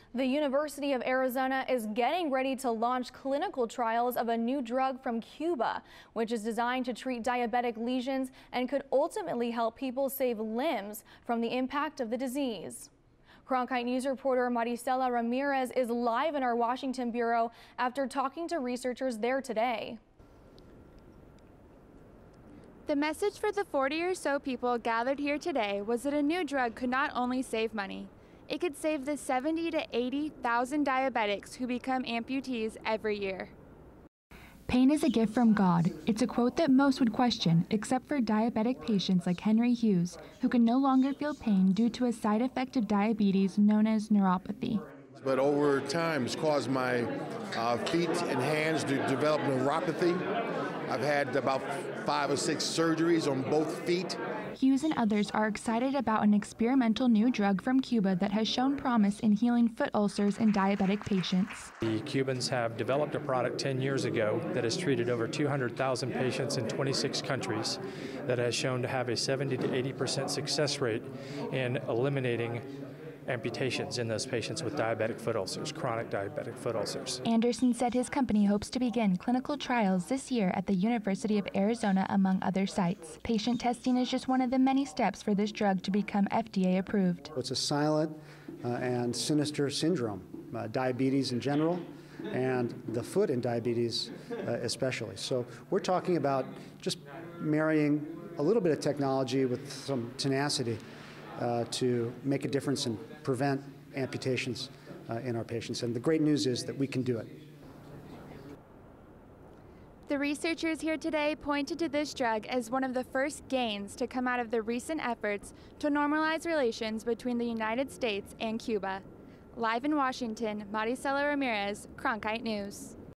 The University of Arizona is getting ready to launch clinical trials of a new drug from Cuba, which is designed to treat diabetic lesions and could ultimately help people save limbs from the impact of the disease. Cronkite News reporter Maricela Ramirez is live in our Washington bureau after talking to researchers there today. The message for the 40 or so people gathered here today was that a new drug could not only save money, it could save the 70,000 to 80,000 diabetics who become amputees every year. Pain is a gift from God. It's a quote that most would question, except for diabetic patients like Henry Hughes, who can no longer feel pain due to a side effect of diabetes known as neuropathy. But over time, it's caused my feet and hands to develop neuropathy. I've had about 5 or 6 surgeries on both feet. Hughes and others are excited about an experimental new drug from Cuba that has shown promise in healing foot ulcers in diabetic patients. The Cubans have developed a product 10 years ago that has treated over 200,000 patients in 26 countries that has shown to have a 70 to 80% success rate in eliminating amputations in those patients with diabetic foot ulcers, chronic diabetic foot ulcers. Anderson said his company hopes to begin clinical trials this year at the University of Arizona, among other sites. Patient testing is just one of the many steps for this drug to become FDA approved. It's a silent and sinister syndrome, diabetes in general, and the foot in diabetes especially. So we're talking about just marrying a little bit of technology with some tenacity to make a difference and prevent amputations in our patients. And the great news is that we can do it. The researchers here today pointed to this drug as one of the first gains to come out of the recent efforts to normalize relations between the United States and Cuba. Live in Washington, Maricela Ramirez, Cronkite News.